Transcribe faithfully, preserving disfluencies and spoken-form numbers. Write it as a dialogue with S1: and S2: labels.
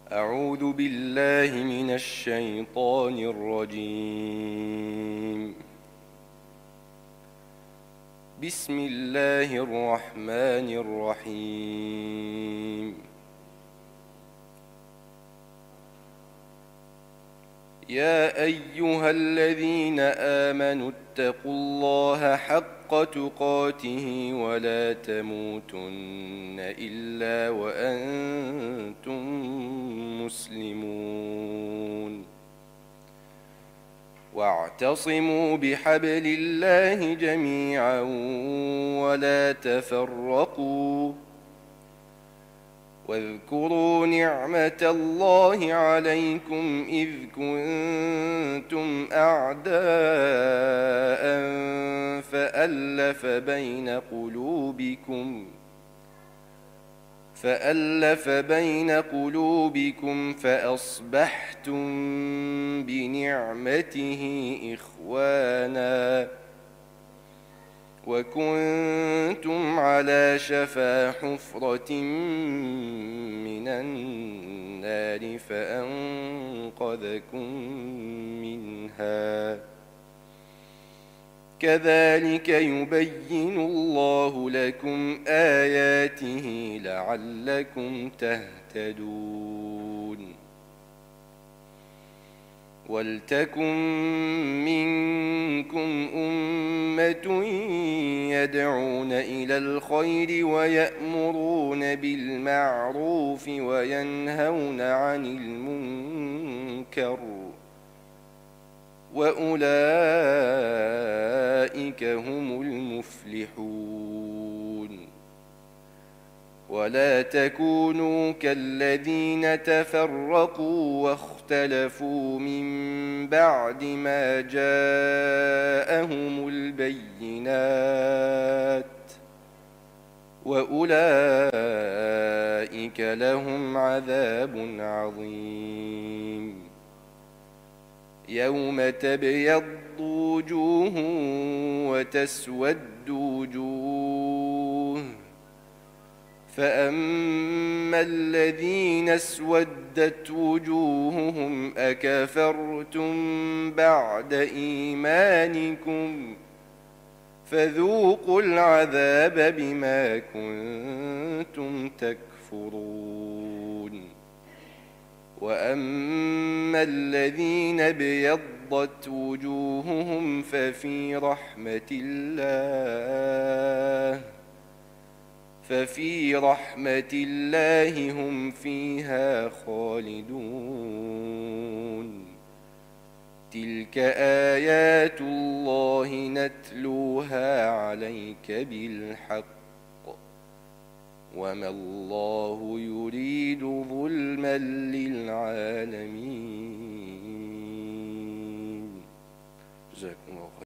S1: أعوذ بالله من الشيطان الرجيم. بسم الله الرحمن الرحيم. يا أيها الذين آمنوا اتقوا الله حق تقاته ولا تموتن إلا وأنتم مسلمون. واعتصموا بحبل الله جميعا ولا تفرقوا واذكروا نعمة الله عليكم إذ كنتم أعداء فألف بين قلوبكم فألف بين قلوبكم فأصبحتم بنعمته إخوانا وكنتم على شفا حفرة من النار فأنقذكم منها. كذلك يبين الله لكم آياته لعلكم تهتدون. ولتكن منكم أمة يدعون إلى الخير ويأمرون بالمعروف وينهون عن المنكر وأولئك هم المفلحون. ولا تكونوا كالذين تفرقوا واختلفوا من بعد ما جاءهم البينات وأولئك لهم عذاب عظيم. يوم تبيض وجوه وتسود وجوه فأما الذين اسودت وجوههم أكفرتم بعد إيمانكم فذوقوا العذاب بما كنتم تكفرون. وأما الذين ابيضت وجوههم ففي رحمة الله ففي رحمة الله هم فيها خالدون. تلك آيات الله نتلوها عليك بالحق وما الله يريد ظلما للعالمين. جزاكم